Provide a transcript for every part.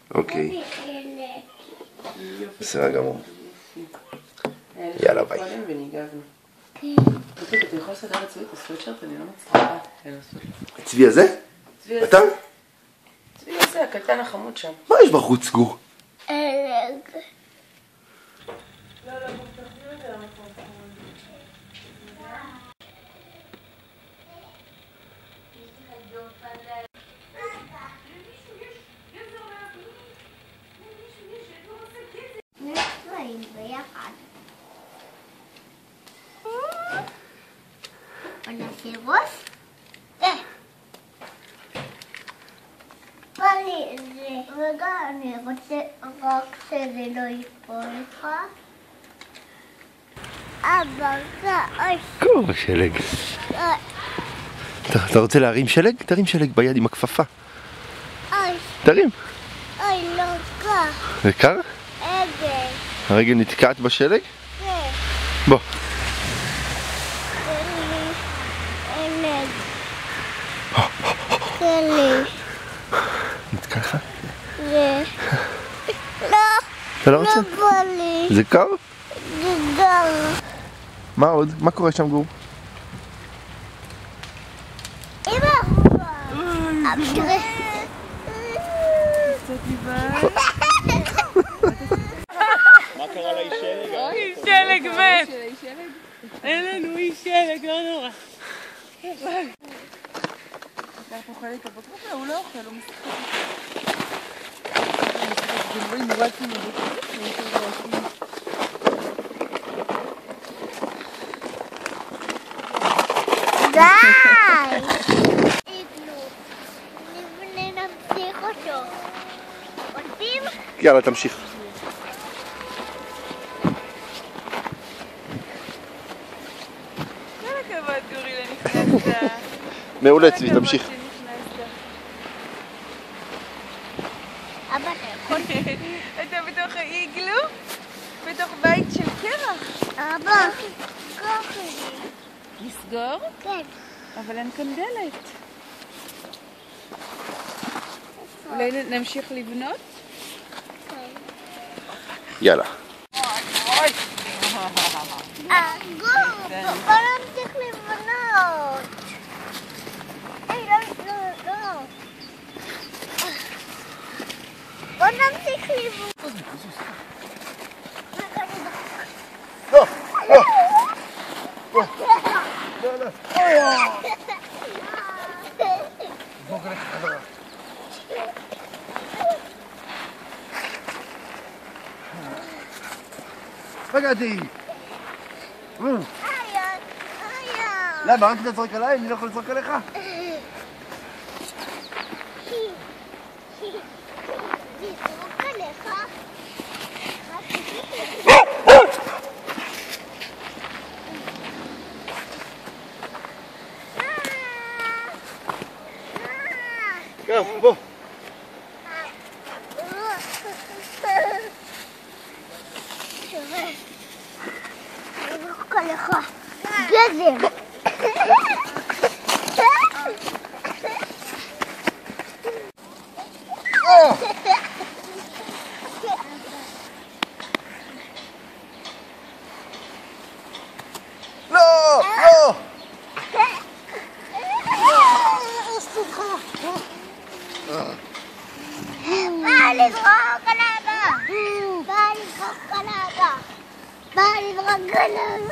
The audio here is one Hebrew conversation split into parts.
אוקיי. בסדר גמור. יאללה ביי. אתה יכול לסדר את צבי את הסוויטשרט? אני לא מצליחה. צבי הזה? אתה? צבי הזה, הקטן החמוד שם. מה יש בחוץ, גור? ונעשה ראש? רגע, אני רוצה רק שזה לא ייפול לך. אבא, קור שלג. אתה רוצה להרים שלג? תרים שלג ביד עם הכפפה. תרים. אוי, לא קר. זה קר? רגל. הרגל נתקעת בשלג? כן. בוא. תן לי. נתקע לך? לא. אתה לא רוצה? לא בא לי. זה קר? זה קר. מה עוד? מה קורה שם, גור? אמא. תראה. מה קרה לאיש שלג? איש שלג מת! אין לנו איש שלג, לא נורא. אנחנו אוכלים את הבקבוק, הוא לא אוכל, הוא משחק. די! נמשיך אותו. עושים? יאללה, תמשיך. כל הכבוד, גורילה, נכנסת. מעולה, צבי, תמשיך. אבא, אתה יכול? אתה בתוך האיגלו? בתוך בית של קרח. אבא, ככה לי. לסגור? כן. אבל אין כאן דלת. אולי נמשיך לבנות? יאללה. גור, בוא נמשיך לבנות. היי, לא. בוא נמשיך לבנות. לא, לא. לא. בוא קרח חזרה. פגעתי. למה? רק אתה צורק עליי? אני לא יכול לצורק עליך? גם, בוא. גזר. לא, לא. בא לזרוק על אבא. בא לזרוק על אבא. בא לזרוק על אבא.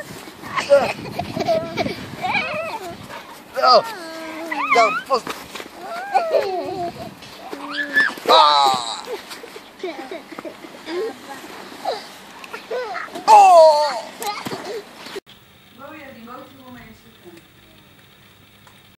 לא. גם, פוסט.